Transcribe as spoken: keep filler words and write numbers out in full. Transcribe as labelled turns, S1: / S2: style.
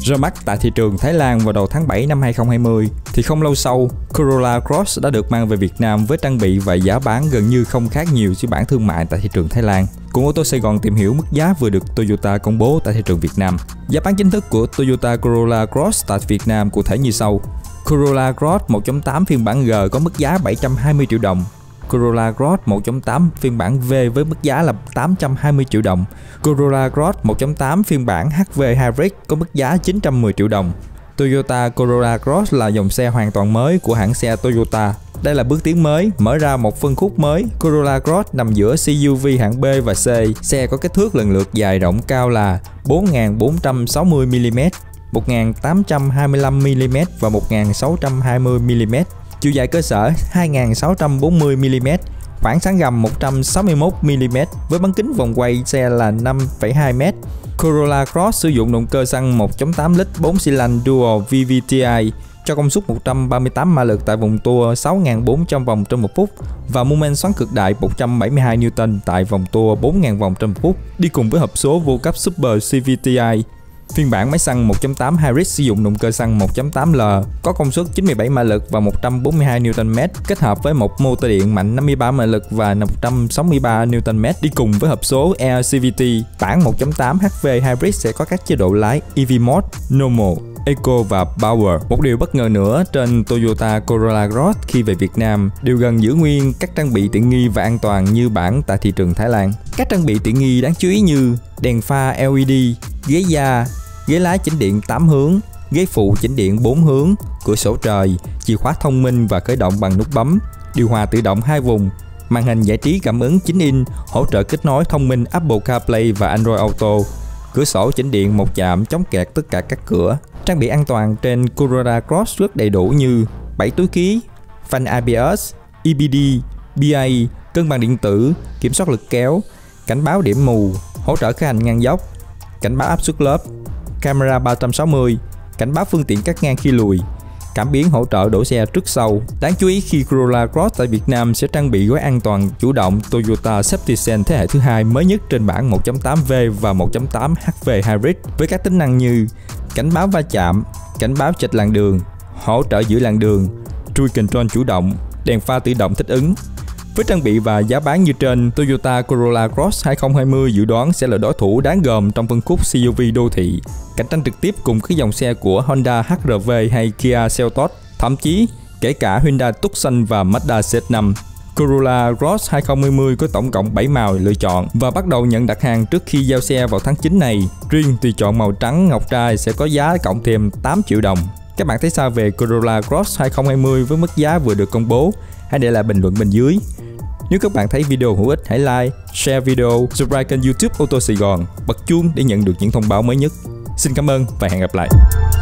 S1: Ra mắt tại thị trường Thái Lan vào đầu tháng bảy năm hai không hai không thì không lâu sau, Corolla Cross đã được mang về Việt Nam với trang bị và giá bán gần như không khác nhiều với bản thương mại tại thị trường Thái Lan. Cùng ô tô Sài Gòn tìm hiểu mức giá vừa được Toyota công bố tại thị trường Việt Nam. Giá bán chính thức của Toyota Corolla Cross tại Việt Nam cụ thể như sau. Corolla Cross một chấm tám phiên bản G có mức giá bảy trăm hai mươi triệu đồng. Corolla Cross một chấm tám phiên bản V với mức giá là tám trăm hai mươi triệu đồng. Corolla Cross một chấm tám phiên bản hát vê Hybrid có mức giá chín trăm mười triệu đồng. Toyota Corolla Cross là dòng xe hoàn toàn mới của hãng xe Toyota. Đây là bước tiến mới, mở ra một phân khúc mới. Corolla Cross nằm giữa xê u vê hạng B và C. Xe có kích thước lần lượt dài rộng cao là bốn nghìn bốn trăm sáu mươi mi-li-mét, một nghìn tám trăm hai mươi lăm mi-li-mét và một nghìn sáu trăm hai mươi mi-li-mét. Chiều dài cơ sở hai nghìn sáu trăm bốn mươi mi-li-mét, khoảng sáng gầm một trăm sáu mươi mốt mi-li-mét với bán kính vòng quay xe là năm phẩy hai mét. Corolla Cross sử dụng động cơ xăng một chấm tám lít bốn xi lanh Dual vê vê tê i cho công suất một trăm ba mươi tám mã lực tại vòng tua sáu nghìn bốn trăm vòng trên một phút và mô men xoắn cực đại một trăm bảy mươi hai Newton tại vòng tua bốn nghìn vòng trên một phút, đi cùng với hộp số vô cấp Super xê vê tê i. Phiên bản máy xăng một chấm tám Hybrid sử dụng động cơ xăng một chấm tám L có công suất chín mươi bảy mã lực và một trăm bốn mươi hai Newton mét kết hợp với một motor điện mạnh năm mươi ba mã lực và một trăm sáu mươi ba Newton mét đi cùng với hộp số Air xê vê tê. Bản một chấm tám hát vê Hybrid sẽ có các chế độ lái e vê Mode, Normal, Eco và Power. Một điều bất ngờ nữa trên Toyota Corolla Cross khi về Việt Nam đều gần giữ nguyên các trang bị tiện nghi và an toàn như bản tại thị trường Thái Lan. Các trang bị tiện nghi đáng chú ý như đèn pha lờ e đê, ghế da, ghế lái chỉnh điện tám hướng, ghế phụ chỉnh điện bốn hướng, cửa sổ trời, chìa khóa thông minh và khởi động bằng nút bấm, điều hòa tự động hai vùng, màn hình giải trí cảm ứng chín inch, hỗ trợ kết nối thông minh Apple CarPlay và Android Auto, cửa sổ chỉnh điện một chạm chống kẹt tất cả các cửa. Trang bị an toàn trên Corolla Cross rất đầy đủ như bảy túi khí, phanh a bê ét, e bê đê, bê a, cân bằng điện tử, kiểm soát lực kéo, cảnh báo điểm mù, hỗ trợ khởi hành ngang dốc, cảnh báo áp suất lớp, camera ba trăm sáu mươi, cảnh báo phương tiện cắt ngang khi lùi, cảm biến hỗ trợ đổ xe trước sau. Đáng chú ý khi Corolla Cross tại Việt Nam sẽ trang bị gói an toàn chủ động Toyota Safety Sense thế hệ thứ hai mới nhất trên bản một chấm tám V và một chấm tám hát vê Hybrid với các tính năng như cảnh báo va chạm, cảnh báo chệch làn đường, hỗ trợ giữ làn đường, cruise control chủ động, đèn pha tự động thích ứng. Với trang bị và giá bán như trên, Toyota Corolla Cross hai không hai không dự đoán sẽ là đối thủ đáng gờm trong phân khúc xê u vê đô thị, cạnh tranh trực tiếp cùng các dòng xe của Honda hát rờ vê hay Kia Seltos, thậm chí kể cả Hyundai Tucson và Mazda C X năm. Corolla Cross hai không hai không có tổng cộng bảy màu lựa chọn và bắt đầu nhận đặt hàng trước khi giao xe vào tháng chín này. Riêng tùy chọn màu trắng ngọc trai sẽ có giá cộng thêm tám triệu đồng. Các bạn thấy sao về Corolla Cross hai không hai không với mức giá vừa được công bố? Hãy để lại bình luận bên dưới. Nếu các bạn thấy video hữu ích, hãy like, share video, subscribe kênh YouTube Ô tô Sài Gòn, bật chuông để nhận được những thông báo mới nhất. Xin cảm ơn và hẹn gặp lại.